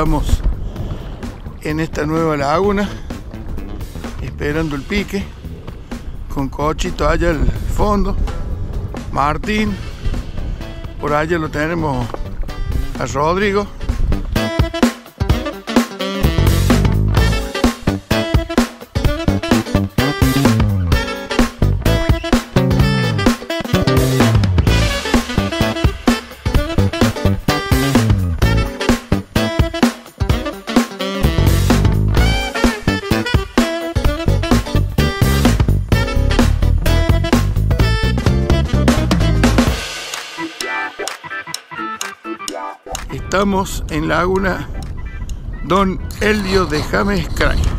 estamos en esta nueva laguna esperando el pique con Cochito allá al fondo, Martín, por allá lo tenemos a Rodrigo. Estamos en Laguna Don Elio de James Cray.